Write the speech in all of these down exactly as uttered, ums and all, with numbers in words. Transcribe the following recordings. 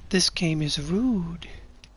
This game is rude.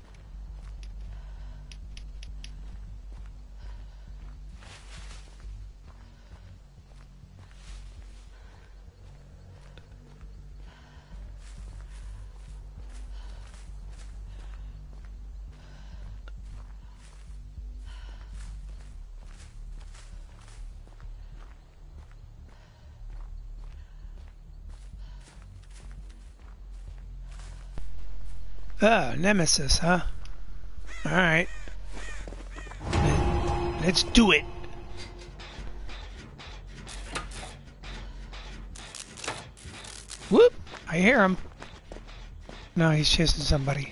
Oh, Nemesis, huh? Alright. Let's do it. Whoop! I hear him. No, he's chasing somebody.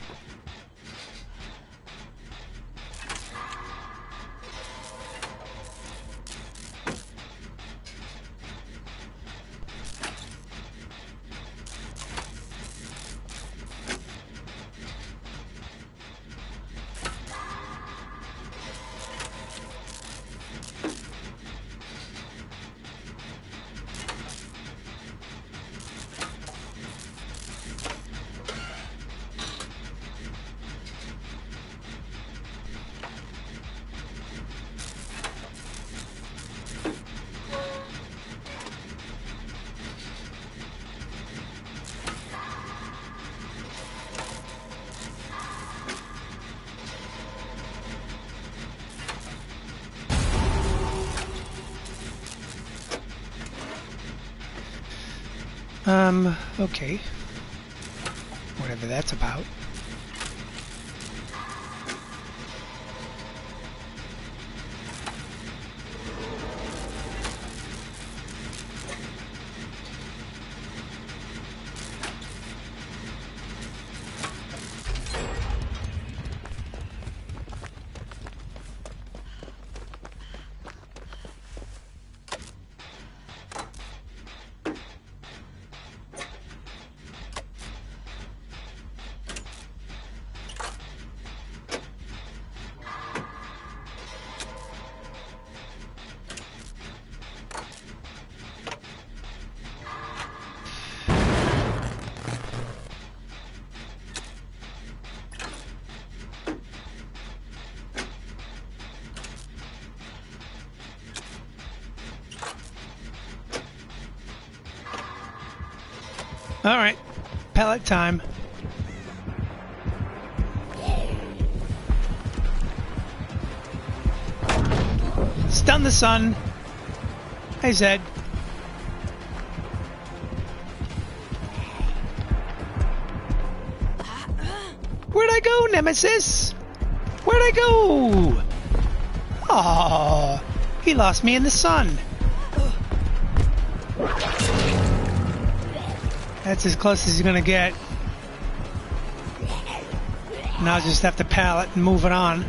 Um, okay. Whatever that's about. Alright, pellet time. Stun the sun. Hey, Zed. Where'd I go, Nemesis? Where'd I go? Oh, he lost me in the sun. That's as close as he's gonna get. Now I'll just have to pallet and move it on.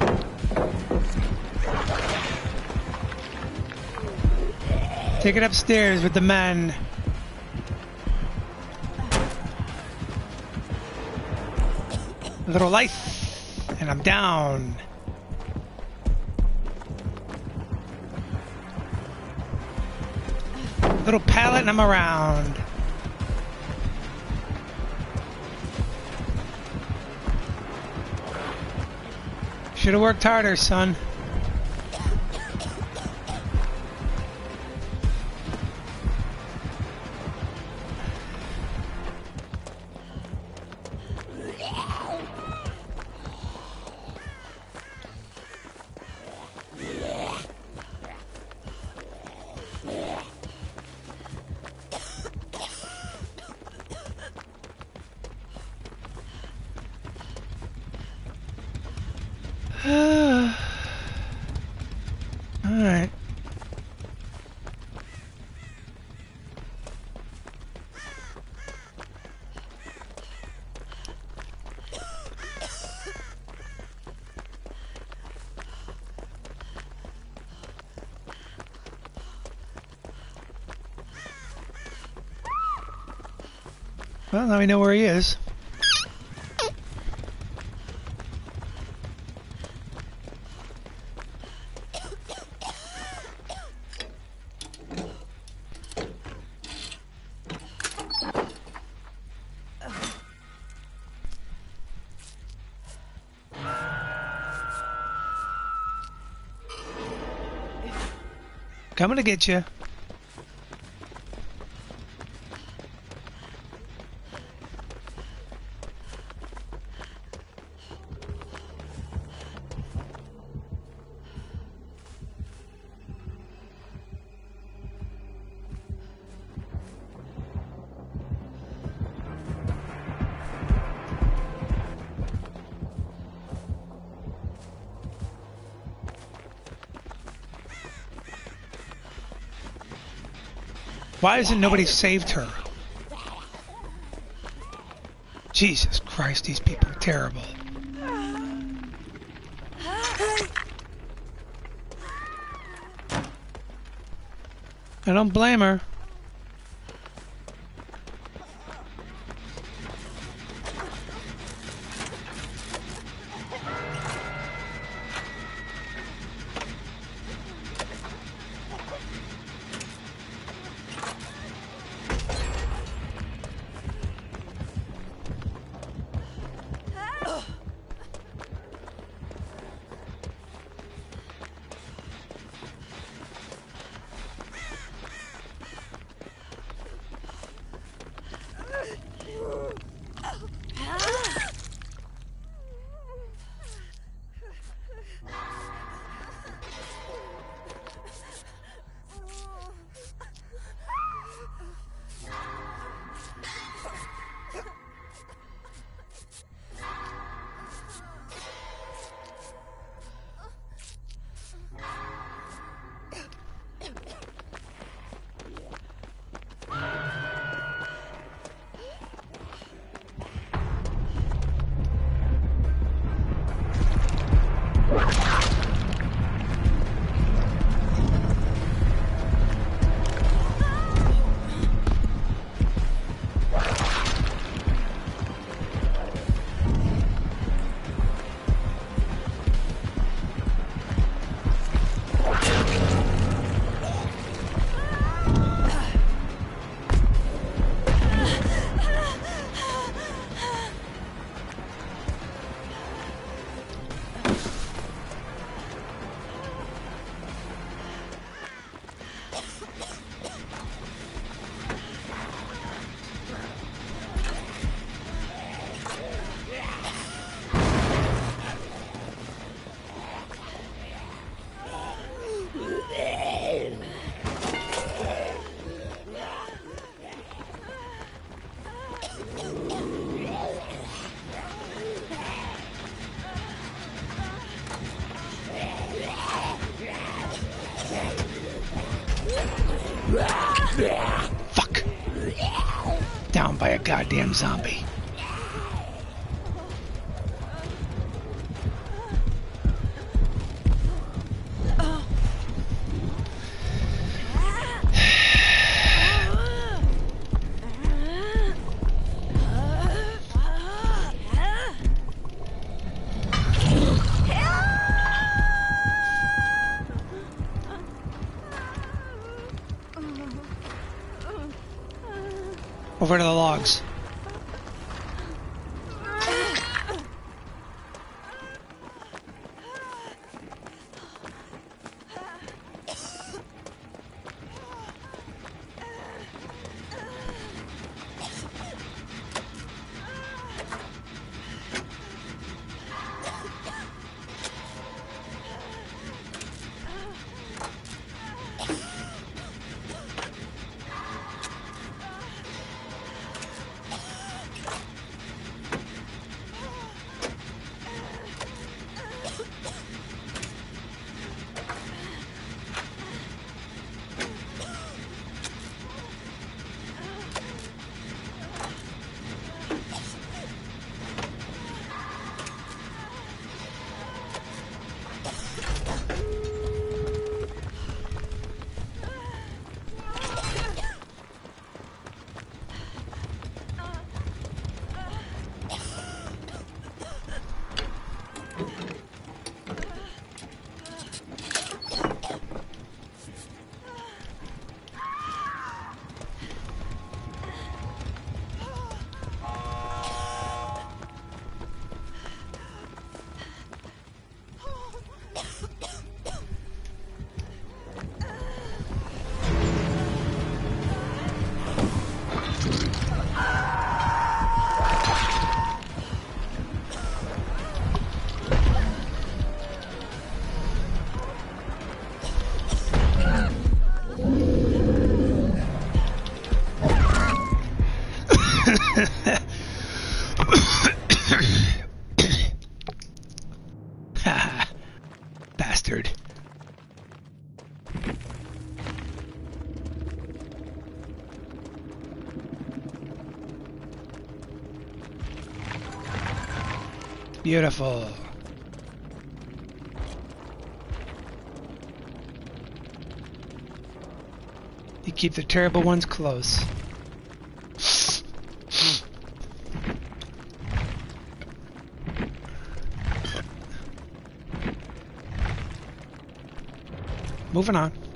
Take it upstairs with the men. A little life, and I'm down. A little pallet and I'm around. Should have worked harder, son. Alright. Well, now we know where he is. Coming to get you. Why hasn't nobody saved her? Jesus Christ, these people are terrible. I don't blame her. Fuck. Down by a goddamn zombie. Over to the logs. Beautiful. You keep the terrible ones close. Moving on.